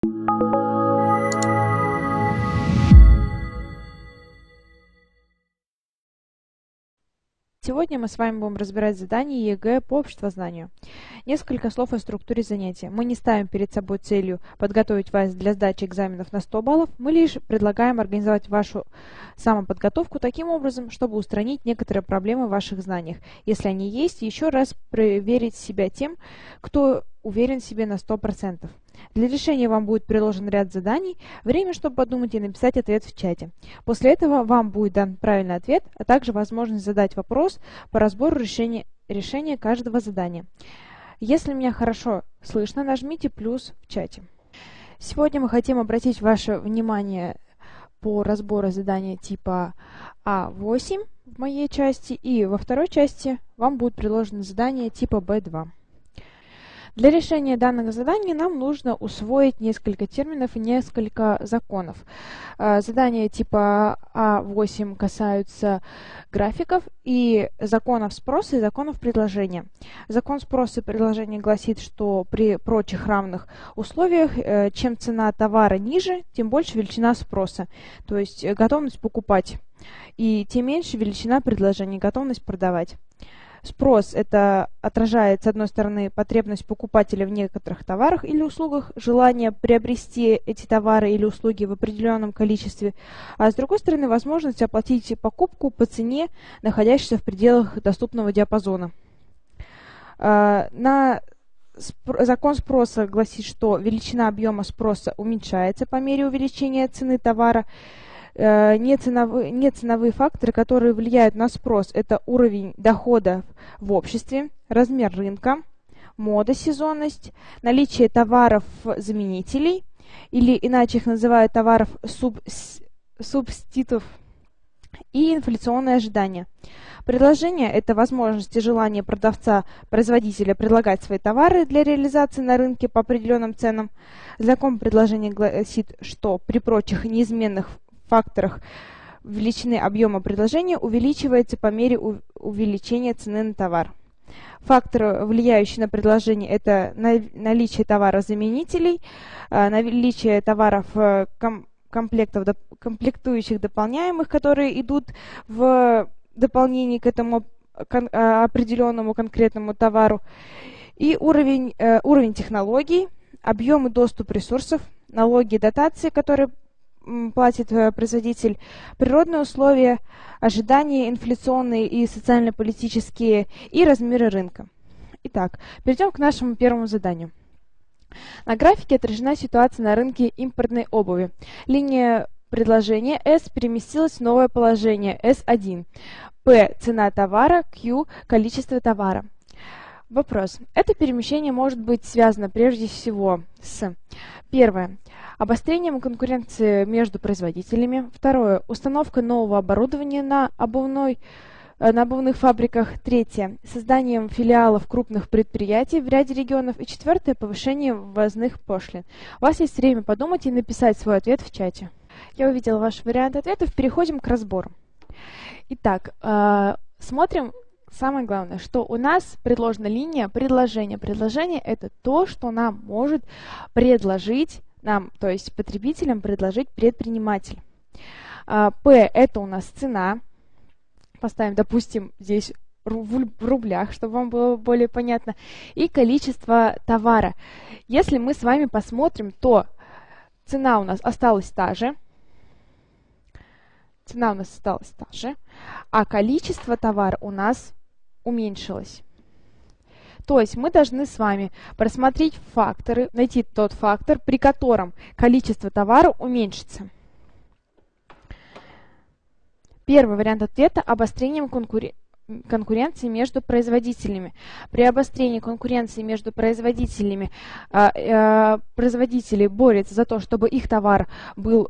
Сегодня мы с вами будем разбирать задание ЕГЭ по обществознанию. Несколько слов о структуре занятия. Мы не ставим перед собой целью подготовить вас для сдачи экзаменов на 100 баллов, мы лишь предлагаем организовать вашу самоподготовку таким образом, чтобы устранить некоторые проблемы в ваших знаниях. Если они есть, еще раз проверить себя тем, кто уверен в себе на 100%. Для решения вам будет приложен ряд заданий, время, чтобы подумать и написать ответ в чате. После этого вам будет дан правильный ответ, а также возможность задать вопрос по разбору решения каждого задания. Если меня хорошо слышно, нажмите плюс в чате. Сегодня мы хотим обратить ваше внимание по разбору задания типа А8 в моей части, и во второй части вам будет приложено задание типа Б2. Для решения данного задания нам нужно усвоить несколько терминов и несколько законов. Задания типа А8 касаются графиков и законов спроса и законов предложения. Закон спроса и предложения гласит, что при прочих равных условиях, чем цена товара ниже, тем больше величина спроса, то есть готовность покупать, и тем меньше величина предложения, готовность продавать. Спрос – это отражает, с одной стороны, потребность покупателя в некоторых товарах или услугах, желание приобрести эти товары или услуги в определенном количестве, а с другой стороны, возможность оплатить покупку по цене, находящейся в пределах доступного диапазона. Закон спроса гласит, что величина объема спроса уменьшается по мере увеличения цены товара. Неценовые факторы, которые влияют на спрос, это уровень дохода в обществе, размер рынка, мода, сезонность, наличие товаров-заменителей, или иначе их называют товаров-субститутов, и инфляционные ожидания. Предложение – это возможность и желание продавца-производителя предлагать свои товары для реализации на рынке по определенным ценам. Закон предложения гласит, что при прочих неизменных факторах величины объема предложения увеличивается по мере увеличения цены на товар. Факторы, влияющие на предложение, это наличие товарозаменителей, наличие товаров комплектующих дополняемых, которые идут в дополнение к этому определенному конкретному товару, и уровень технологий, объем и доступ ресурсов, налоги и дотации, которые платит производитель, природные условия, ожидания инфляционные и социально-политические и размеры рынка. Итак, перейдем к нашему первому заданию. На графике отражена ситуация на рынке импортной обуви. Линия предложения S переместилась в новое положение S1. P – цена товара, Q – количество товара. Вопрос. Это перемещение может быть связано прежде всего с: первое – обострением конкуренции между производителями. Второе – установка нового оборудования на обувных фабриках. Третье – созданием филиалов крупных предприятий в ряде регионов. И четвертое – повышение ввозных пошлин. У вас есть время подумать и написать свой ответ в чате. Я увидела ваш вариант ответов. Переходим к разбору. Итак, смотрим. Самое главное, что у нас предложена линия предложения. Предложение – это то, что нам может предложить, то есть потребителям предложить предприниматель. P – это у нас цена. Поставим, допустим, здесь в рублях, чтобы вам было более понятно. И количество товара. Если мы с вами посмотрим, то цена у нас осталась та же. А количество товара у нас уменьшилось. То есть мы должны с вами просмотреть факторы, найти тот фактор, при котором количество товара уменьшится. Первый вариант ответа – обострением конкуренции между производителями. При обострении конкуренции между производителями производители борются за то, чтобы их товар был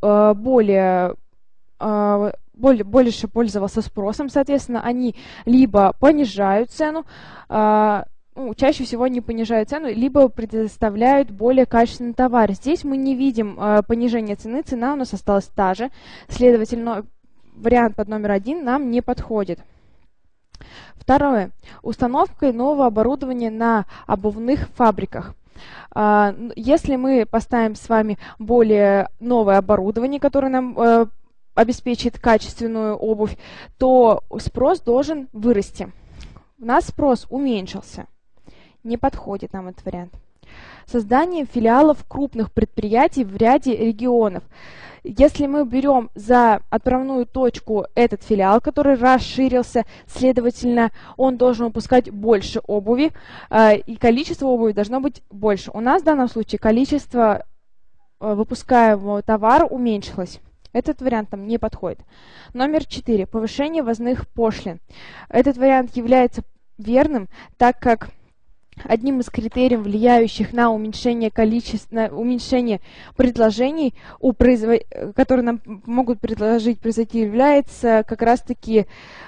больше пользовался спросом, соответственно, они либо понижают цену, чаще всего не понижают цену, либо предоставляют более качественный товар. Здесь мы не видим понижения цены, цена у нас осталась та же, следовательно, вариант под номер 1 нам не подходит. Второе. Установка нового оборудования на обувных фабриках. Если мы поставим с вами более новое оборудование, которое нам обеспечит качественную обувь, то спрос должен вырасти. У нас спрос уменьшился. Не подходит нам этот вариант. Создание филиалов крупных предприятий в ряде регионов. Если мы берем за отправную точку этот филиал, который расширился, следовательно, он должен выпускать больше обуви, и количество обуви должно быть больше. У нас в данном случае количество выпускаемого товара уменьшилось. Этот вариант нам не подходит. Номер 4. Повышение ввозных пошлин. Этот вариант является верным, так как одним из критериев, влияющих на уменьшение предложений, которые нам могут предложить производитель, является как раз-таки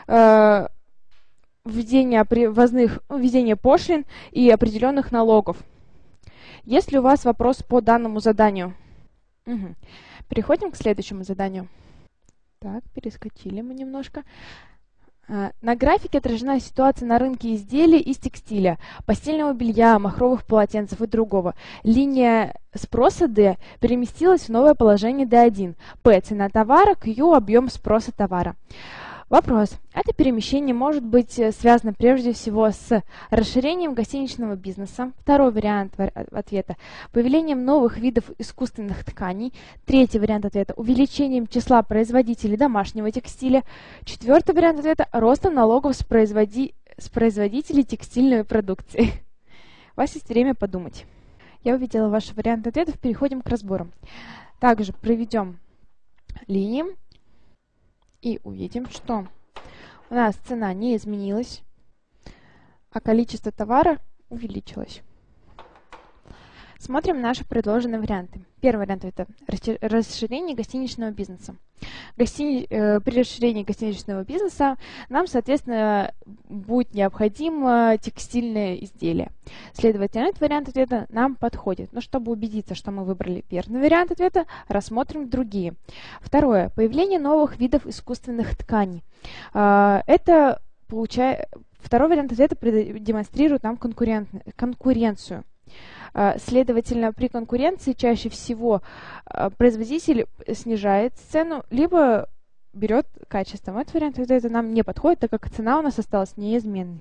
введение пошлин и определенных налогов. Есть ли у вас вопрос по данному заданию? Переходим к следующему заданию. Так, перескочили мы немножко. На графике отражена ситуация на рынке изделий из текстиля, постельного белья, махровых полотенцев и другого. Линия спроса D переместилась в новое положение D1. P – цена товара, Q – объем спроса товара. Вопрос. Это перемещение может быть связано прежде всего с расширением гостиничного бизнеса. Второй вариант ответа. Появлением новых видов искусственных тканей. Третий вариант ответа. Увеличением числа производителей домашнего текстиля. Четвертый вариант ответа. Ростом налогов с производителей текстильной продукции. У вас есть время подумать. Я увидела ваши варианты ответов. Переходим к разбору. Также проведем линии. И увидим, что у нас цена не изменилась, а количество товара увеличилось. Смотрим наши предложенные варианты. Первый вариант – это расширение гостиничного бизнеса. При расширении гостиничного бизнеса нам, соответственно, будет необходимо текстильное изделие. Следовательно, этот вариант ответа нам подходит. Но чтобы убедиться, что мы выбрали верный вариант ответа, рассмотрим другие. Второе. Появление новых видов искусственных тканей. Второй вариант ответа демонстрирует нам конкуренцию. Следовательно, при конкуренции чаще всего производитель снижает цену, либо берет качество. Этот вариант ответа нам не подходит, так как цена у нас осталась неизменной.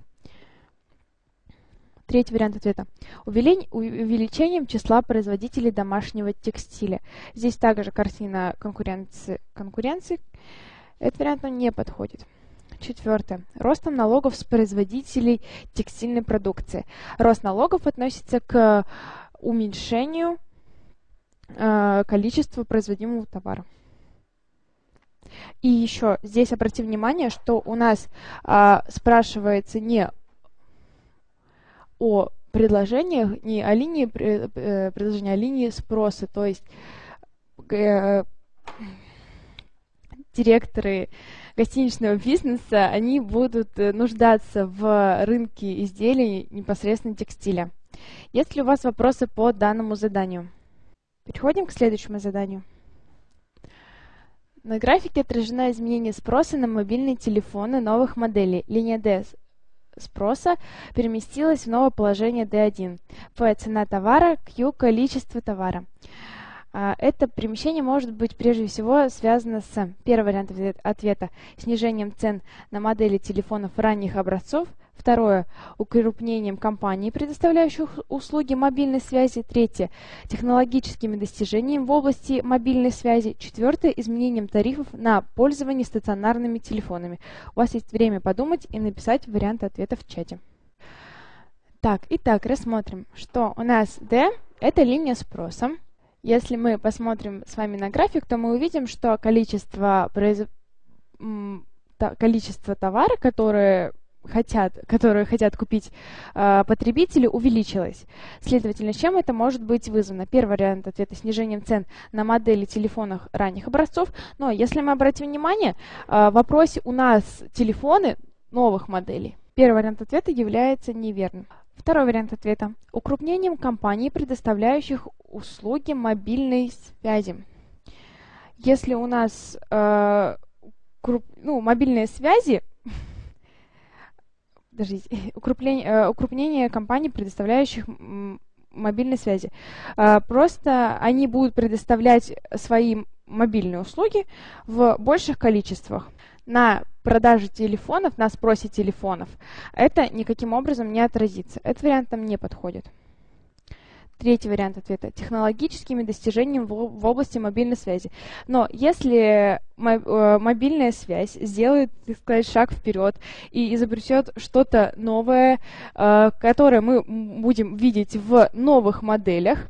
Третий вариант ответа. Увеличением числа производителей домашнего текстиля. Здесь также картина конкуренции. Этот вариант нам не подходит. Четвертое. Ростом налогов с производителей текстильной продукции. Рост налогов относится к уменьшению количества производимого товара. И еще здесь обратите внимание, что у нас спрашивается не о предложениях, не о линии предложения, а о линии спроса. То есть директоры гостиничного бизнеса, они будут нуждаться в рынке изделий непосредственно текстиля. Есть ли у вас вопросы по данному заданию? Переходим к следующему заданию. На графике отражено изменение спроса на мобильные телефоны новых моделей. Линия D спроса переместилась в новое положение D1. P – цена товара, Q – количество товара. Это перемещение может быть прежде всего связано с первым вариантом ответа – снижением цен на модели телефонов ранних образцов. Второе – укрупнением компаний, предоставляющих услуги мобильной связи. Третье – технологическими достижениями в области мобильной связи. Четвертое – изменением тарифов на пользование стационарными телефонами. У вас есть время подумать и написать варианты ответа в чате. Итак, рассмотрим, что у нас D – это линия спроса. Если мы посмотрим с вами на график, то мы увидим, что количество товара, которые хотят купить потребители, увеличилось. Следовательно, чем это может быть вызвано? Первый вариант ответа – снижением цен на модели телефонов ранних образцов. Но если мы обратим внимание, в вопросе у нас телефоны новых моделей. Первый вариант ответа является неверным. Второй вариант ответа – укрупнением компаний, предоставляющих услуги мобильной связи. Если у нас мобильные связи, укрупнение компаний, предоставляющих мобильной связи. Просто они будут предоставлять свои мобильные услуги в больших количествах. На продаже телефонов, на спросе телефонов это никаким образом не отразится. Этот вариант нам не подходит. Третий вариант ответа. Технологическими достижениями в области мобильной связи. Но если мобильная связь сделает, так сказать, шаг вперед и изобретет что-то новое, которое мы будем видеть в новых моделях,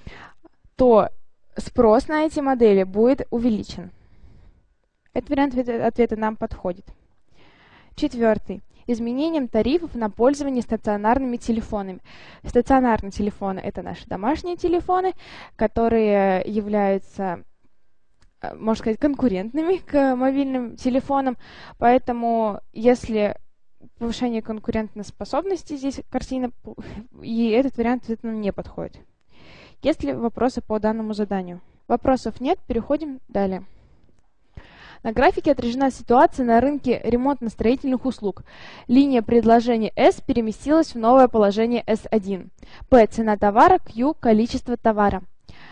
то спрос на эти модели будет увеличен. Этот вариант ответа нам подходит. Четвертый. Изменением тарифов на пользование стационарными телефонами. Стационарные телефоны — это наши домашние телефоны, которые являются, можно сказать, конкурентными к мобильным телефонам. Поэтому, если повышение конкурентоспособности здесь картина, и этот вариант нам не подходит. Есть ли вопросы по данному заданию? Вопросов нет, переходим далее. На графике отражена ситуация на рынке ремонтно-строительных услуг. Линия предложения S переместилась в новое положение S1. P – цена товара, Q – количество товара.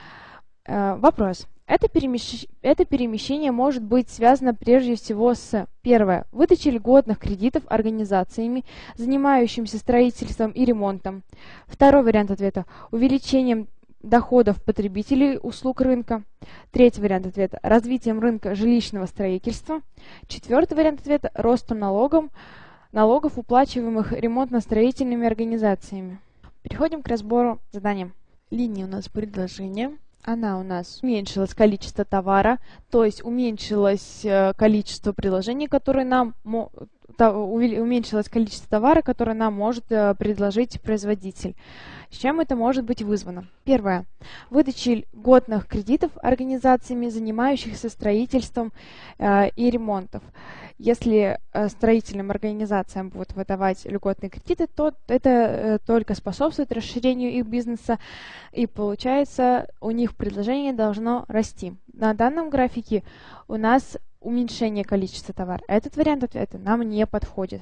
Вопрос. Это перемещение может быть связано прежде всего с: первое, выдачей льготных кредитов организациями, занимающимися строительством и ремонтом. Второй вариант ответа – увеличением доходов потребителей услуг рынка. Третий вариант ответа – развитием рынка жилищного строительства. Четвертый вариант ответа – ростом налогов, уплачиваемых ремонтно-строительными организациями. Переходим к разбору задания. Линия у нас предложения. Она у нас уменьшилось количество товара, то есть уменьшилось количество предложений, которые нам уменьшилось количество товара, которое нам может предложить производитель. С чем это может быть вызвано? Первое. Выдача льготных кредитов организациями, занимающихся строительством и ремонтом. Если строительным организациям будут выдавать льготные кредиты, то это только способствует расширению их бизнеса, и получается, у них предложение должно расти. На данном графике у нас уменьшение количества товара. Этот вариант ответа нам не подходит.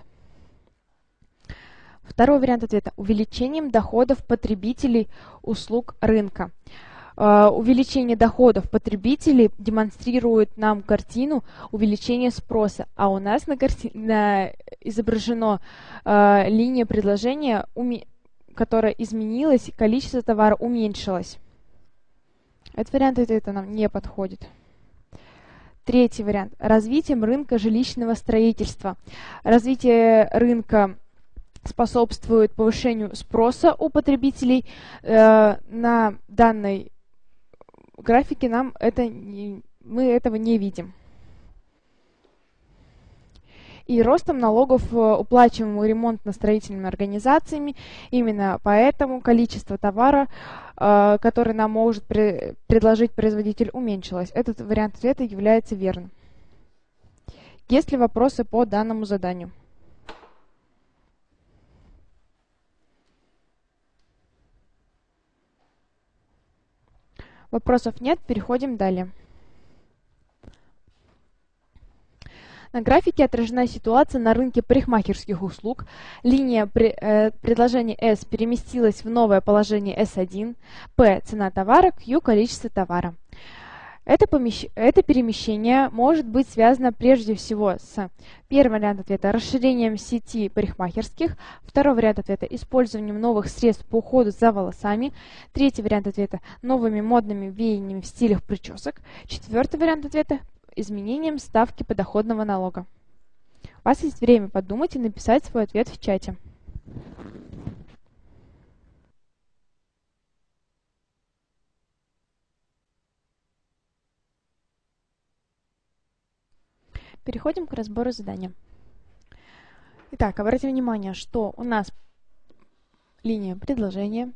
Второй вариант ответа – увеличением доходов потребителей услуг рынка. Увеличение доходов потребителей демонстрирует нам картину увеличения спроса, а у нас изображена линия предложения, которая изменилась, количество товара уменьшилось. Этот вариант ответа нам не подходит. Третий вариант – развитием рынка жилищного строительства. Развитие рынка способствует повышению спроса у потребителей. На данной графике мы этого не видим. И ростом налогов, уплачиваемых ремонтно-строительными организациями. Именно поэтому количество товара, который нам может предложить производитель, уменьшилось. Этот вариант ответа является верным. Есть ли вопросы по данному заданию? Вопросов нет, переходим далее. На графике отражена ситуация на рынке парикмахерских услуг. Линия предложения S переместилась в новое положение S1. P – цена товара, Q – количество товара. Это перемещение может быть связано прежде всего с: первый вариант ответа – расширением сети парикмахерских, второй вариант ответа – использованием новых средств по уходу за волосами, третий вариант ответа – новыми модными веяниями в стилях причесок, четвертый вариант ответа – изменением ставки подоходного налога. У вас есть время подумать и написать свой ответ в чате. Переходим к разбору задания. Итак, обратите внимание, что у нас линия предложения,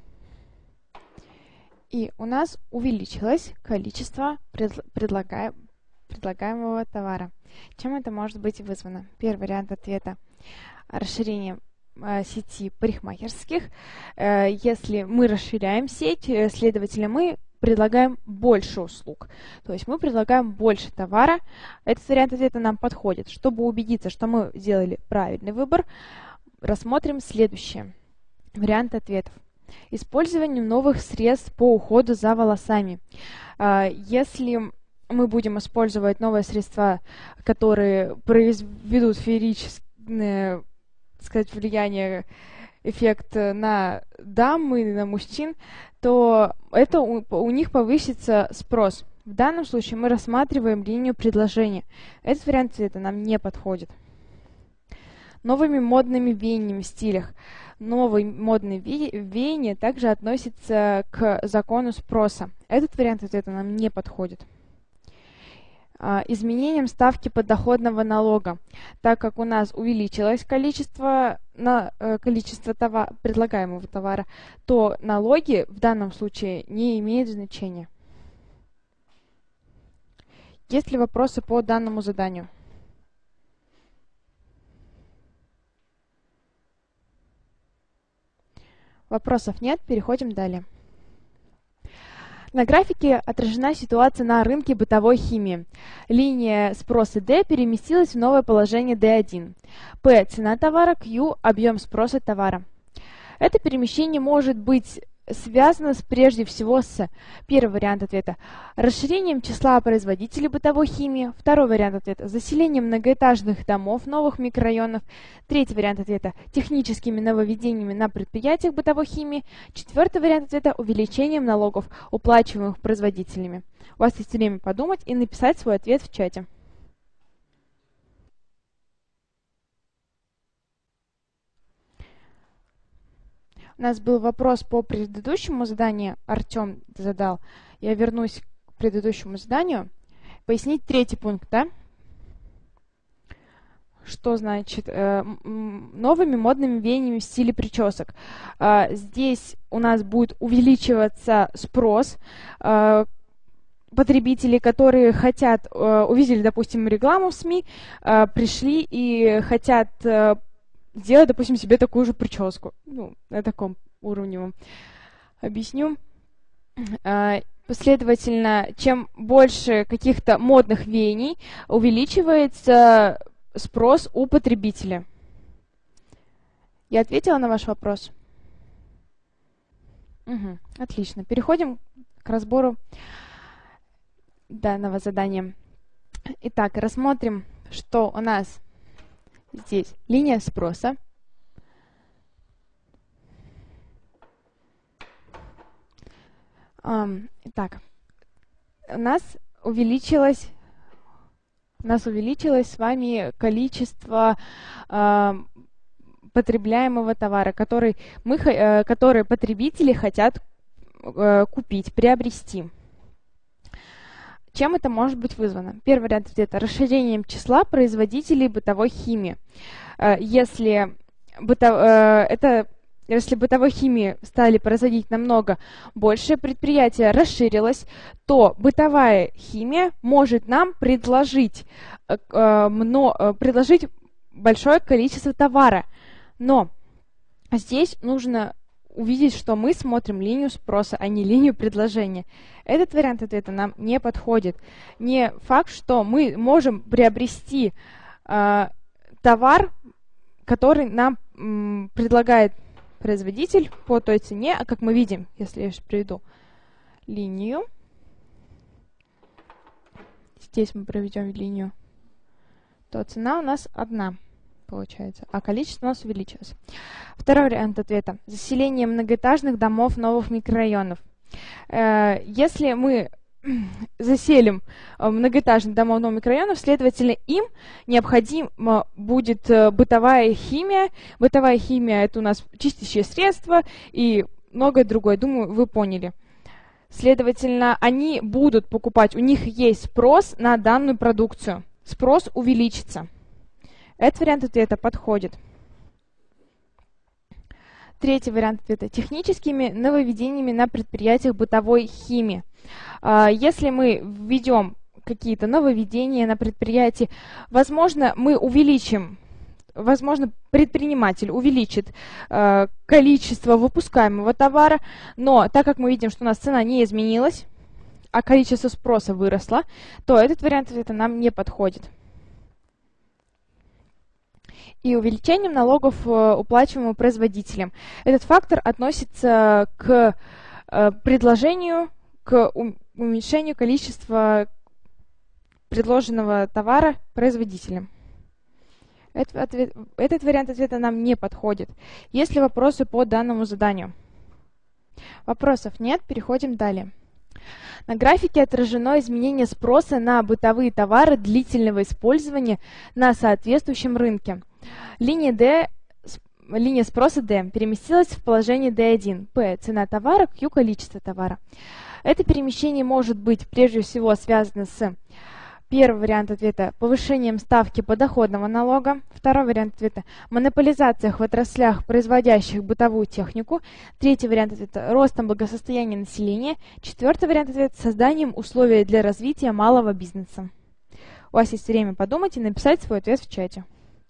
и у нас увеличилось количество предлагаемого товара. Чем это может быть вызвано? Первый вариант ответа – расширение сети парикмахерских. Если мы расширяем сеть, следовательно, мы предлагаем больше услуг. То есть мы предлагаем больше товара. Этот вариант ответа нам подходит. Чтобы убедиться, что мы сделали правильный выбор, рассмотрим следующие варианты ответов. Использование новых средств по уходу за волосами. Если мы будем использовать новые средства, которые произведут феерическое, так сказать, влияние, эффект на дам и на мужчин, то это у них повысится спрос. В данном случае мы рассматриваем линию предложения. Этот вариант цвета нам не подходит. Новыми модными веяниями в стилях. Новые модные веяния также относятся к закону спроса. Этот вариант ответа нам не подходит. Изменением ставки подоходного налога. Так как у нас увеличилось количество предлагаемого товара, то налоги в данном случае не имеют значения. Есть ли вопросы по данному заданию? Вопросов нет, переходим далее. На графике отражена ситуация на рынке бытовой химии. Линия спроса D переместилась в новое положение D1. P – цена товара, Q – объем спроса товара. Это перемещение может быть связано прежде всего с, первый вариант ответа, расширением числа производителей бытовой химии, второй вариант ответа, заселением многоэтажных домов, новых микрорайонов, третий вариант ответа, техническими нововведениями на предприятиях бытовой химии, четвертый вариант ответа, увеличением налогов, уплачиваемых производителями. У вас есть время подумать и написать свой ответ в чате. У нас был вопрос по предыдущему заданию, Артем задал. Я вернусь к предыдущему заданию. Пояснить третий пункт, да? Что значит новыми модными веяниями в стиле причесок? Здесь у нас будет увеличиваться спрос. Потребители, которые хотят, увидели, допустим, рекламу в СМИ, пришли и хотят сделать, допустим, себе такую же прическу. Ну, на таком уровне вам объясню. Последовательно, чем больше каких-то модных веяний, увеличивается спрос у потребителя. Я ответила на ваш вопрос? Угу, отлично. Переходим к разбору данного задания. Итак, рассмотрим, что у нас здесь линия спроса. Итак, у нас увеличилось с вами количество потребляемого товара, который потребители хотят купить, приобрести. Чем это может быть вызвано? Первый вариант ответа – расширением числа производителей бытовой химии. Если бытовой химии стали производить намного больше, предприятие расширилось, то бытовая химия может нам предложить большое количество товара. Но здесь нужно увидеть, что мы смотрим линию спроса, а не линию предложения. Этот вариант ответа нам не подходит. Не факт, что мы можем приобрести товар, который нам предлагает производитель по той цене, а как мы видим, если я сейчас приведу линию, здесь мы проведем линию, то цена у нас одна получается, а количество у нас увеличилось. Второй вариант ответа – заселение многоэтажных домов новых микрорайонов. Если мы заселим многоэтажные дома новых микрорайонов, следовательно, им необходима будет бытовая химия. Бытовая химия – это у нас чистящие средства и многое другое. Думаю, вы поняли. Следовательно, они будут покупать, у них есть спрос на данную продукцию. Спрос увеличится. Этот вариант ответа подходит. Третий вариант ответа – техническими нововведениями на предприятиях бытовой химии. Если мы введем какие-то нововведения на предприятии, возможно, предприниматель увеличит количество выпускаемого товара, но так как мы видим, что у нас цена не изменилась, а количество спроса выросло, то этот вариант ответа нам не подходит. и увеличением налогов, уплачиваемых производителям. Этот фактор относится к предложению, к уменьшению количества предложенного товара производителям. Этот вариант ответа нам не подходит. Есть ли вопросы по данному заданию? Вопросов нет, переходим далее. На графике отражено изменение спроса на бытовые товары длительного использования на соответствующем рынке. Линия спроса D переместилась в положение D1. P – цена товара, Q – количество товара. Это перемещение может быть прежде всего связано с первый вариант ответа – повышением ставки подоходного налога. Второй вариант ответа – монополизациях в отраслях, производящих бытовую технику. Третий вариант ответа – ростом благосостояния населения. Четвертый вариант ответа – созданием условий для развития малого бизнеса. У вас есть время подумать и написать свой ответ в чате.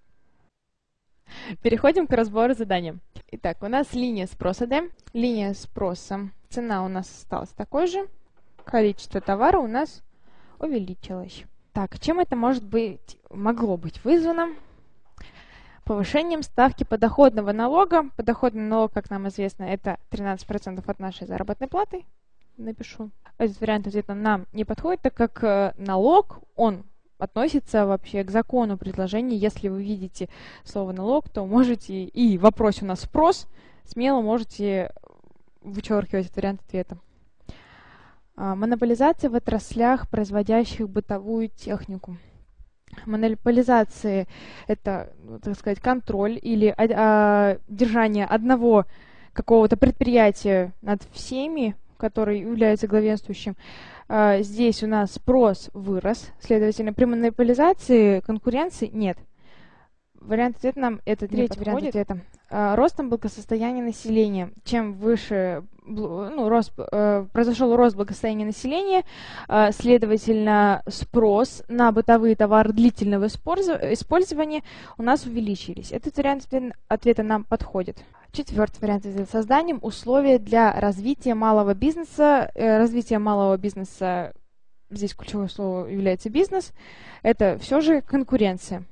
Переходим к разбору задания. Итак, у нас линия спроса D. Линия спроса. Цена у нас осталась такой же. Количество товара у нас увеличилось. Так, чем это могло быть вызвано? Повышением ставки подоходного налога. Подоходный налог, как нам известно, это 13% от нашей заработной платы. Напишу. Этот вариант ответа нам не подходит, так как налог, он относится вообще к закону предложения. Если вы видите слово налог, то можете, и в вопросе у нас спрос, смело можете вычеркивать этот вариант ответа. Монополизация в отраслях, производящих бытовую технику. Монополизация – это, так сказать, контроль или держание одного какого-то предприятия над всеми, который является главенствующим. Здесь у нас спрос вырос, следовательно, при монополизации конкуренции нет. Вариант ответа нам это третий вариант ответа. Ростом благосостояния населения. Чем выше произошел рост благосостояния населения, следовательно, спрос на бытовые товары длительного использования у нас увеличились. Этот вариант ответа нам подходит. Четвертый вариант ответа. Созданием условий для развития малого бизнеса. Развитие малого бизнеса, здесь ключевое слово является бизнес, это все же конкуренция.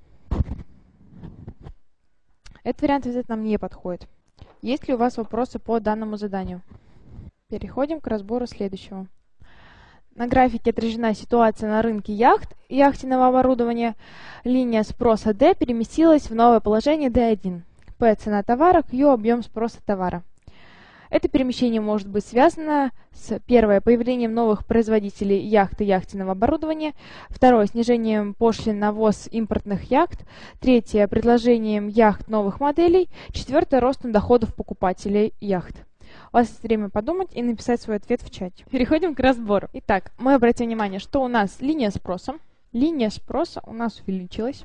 Этот вариант ответа нам не подходит. Есть ли у вас вопросы по данному заданию? Переходим к разбору следующего. На графике отражена ситуация на рынке яхт и яхтенного оборудования. Линия спроса D переместилась в новое положение D1. P – цена товара, Q – объем спроса товара. Это перемещение может быть связано с, первое, появлением новых производителей яхт и яхтенного оборудования, второе, снижением пошлин на ввоз импортных яхт, третье, предложением яхт новых моделей, четвертое, ростом доходов покупателей яхт. У вас есть время подумать и написать свой ответ в чате. Переходим к разбору. Итак, мы обратим внимание, что у нас линия спроса. Линия спроса у нас увеличилась.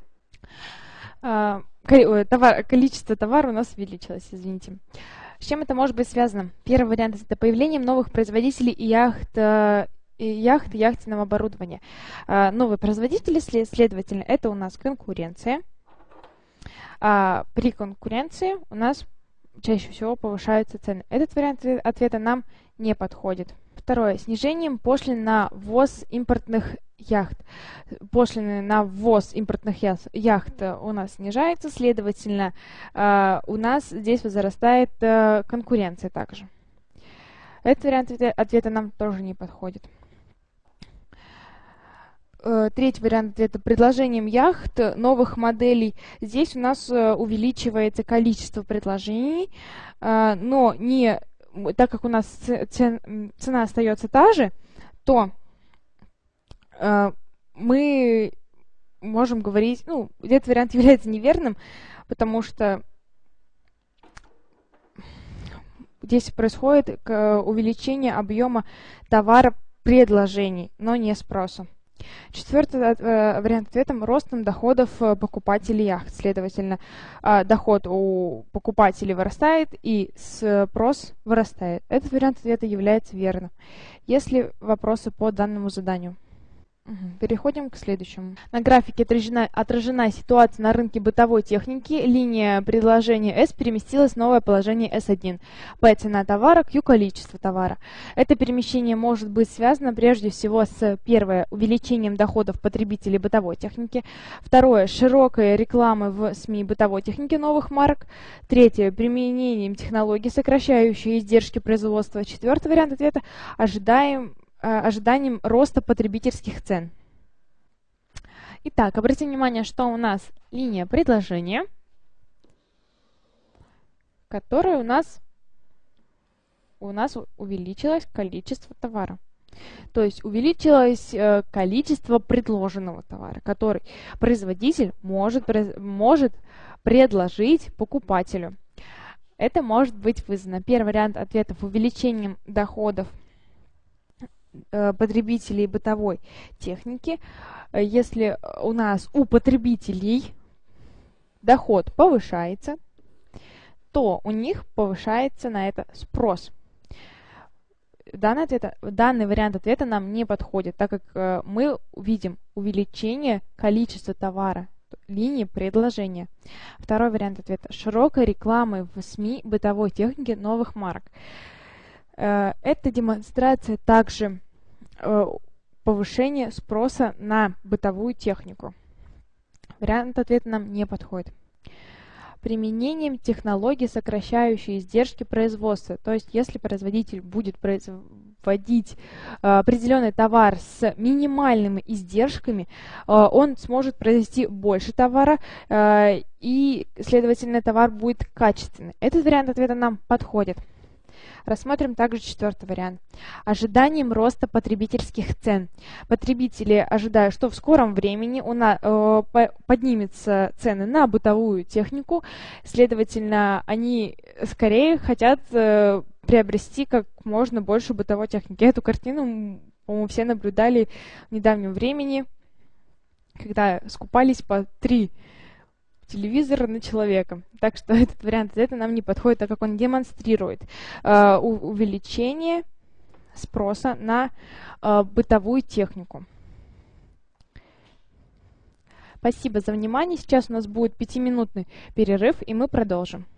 Количество товара у нас увеличилось, извините. С чем это может быть связано? Первый вариант – это появлением новых производителей и яхт и яхтенного оборудования. Новые производители, следовательно, это у нас конкуренция. При конкуренции у нас чаще всего повышаются цены. Этот вариант ответа нам не подходит. Второе. Снижением пошлин на ввоз импортных яхт. Пошлины на ввоз импортных яхт у нас снижаются, следовательно, у нас здесь возрастает конкуренция также. Этот вариант ответа нам тоже не подходит. Третий вариант ответа – предложением яхт новых моделей. Здесь у нас увеличивается количество предложений, но не, так как у нас цена остается та же, то мы можем говорить, этот вариант является неверным, потому что здесь происходит увеличение объема товаропредложений, но не спроса. Четвертый вариант ответа – ростом доходов покупателей яхт. Следовательно, доход у покупателей вырастает и спрос вырастает. Этот вариант ответа является верным. Есть ли вопросы по данному заданию? Переходим к следующему. На графике отражена ситуация на рынке бытовой техники. Линия предложения S переместилась в новое положение S1. P – цена товара, Q – количество товара. Это перемещение может быть связано прежде всего с, первое, увеличением доходов потребителей бытовой техники, второе, широкой рекламы в СМИ бытовой техники новых марок, третье, применением технологий, сокращающих издержки производства, четвертый вариант ответа – ожиданием роста потребительских цен. Итак, обратим внимание, что у нас линия предложения, которая у нас увеличилось количество товара. То есть увеличилось количество предложенного товара, который производитель может предложить покупателю. Это может быть вызвано, первый вариант ответов, увеличением доходов потребителей бытовой техники. Если у потребителей доход повышается, то у них повышается на это спрос. Данный вариант ответа нам не подходит, так как мы увидим увеличение количества товара, линии предложения. Второй вариант ответа – широкой рекламы в СМИ бытовой техники новых марок. Это демонстрация также повышения спроса на бытовую технику. Вариант ответа нам не подходит. Применением технологий, сокращающих издержки производства. То есть, если производитель будет производить определенный товар с минимальными издержками, он сможет произвести больше товара, и, следовательно, товар будет качественный. Этот вариант ответа нам подходит. Рассмотрим также четвертый вариант. Ожиданием роста потребительских цен. Потребители ожидают, что в скором времени поднимутся цены на бытовую технику, следовательно, они скорее хотят приобрести как можно больше бытовой техники. Эту картину, по-моему, все наблюдали в недавнем времени, когда скупались по 3 телевизора на человека. Так что этот вариант ответа нам не подходит, так как он демонстрирует увеличение спроса на бытовую технику. Спасибо за внимание. Сейчас у нас будет 5-минутный перерыв, и мы продолжим.